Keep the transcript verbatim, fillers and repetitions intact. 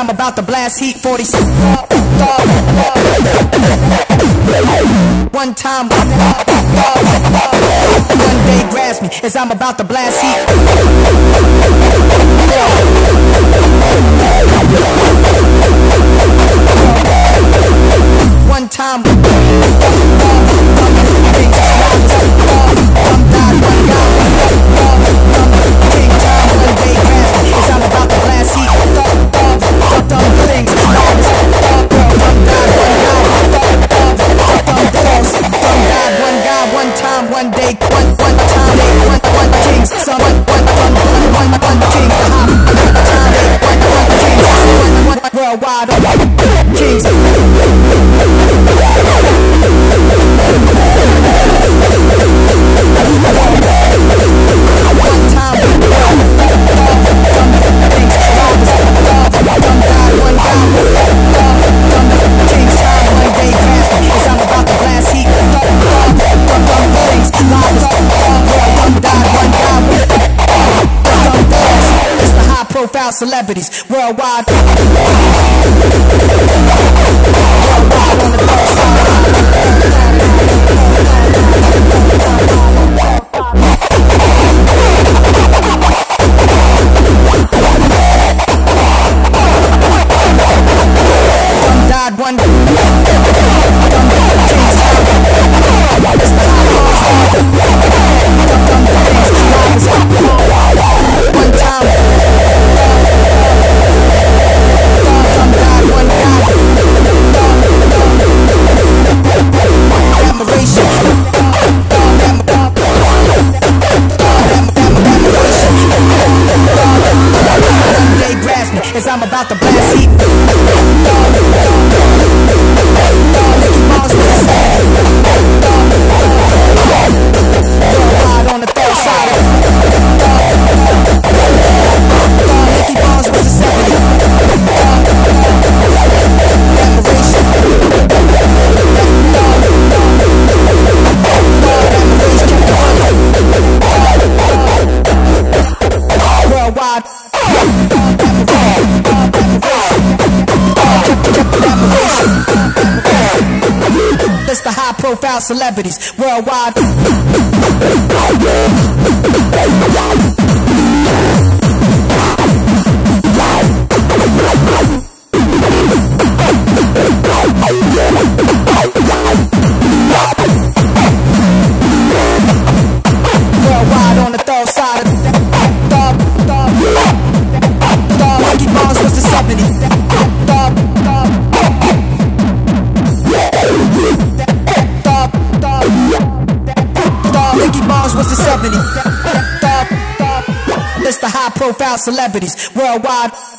I'm about to blast heat. Forty-six. One time, one day grabs me as I'm about to blast heat. One time, one day grabs me as I'm about to blast heat. One time, one day, one, one time, one, one kings, some, one, one, one, one, one king, hop, one time, one, one kings, one, one, worldwide, kings. One time, kings, one God, kings, time, one day, crash, as I'm about to blast heat. It's the high profile celebrities worldwide. Worldwide on the dark side. One died, one as I'm about to blast heat. Worldwide on the third side. Nicky Barnes was the seventy. Admiration. Worldwide. That's the high profile celebrities worldwide. Worldwide on the third side. Nicky Barnes was the seventy. Nicky Barnes was the seventy. That's the high profile celebrities worldwide.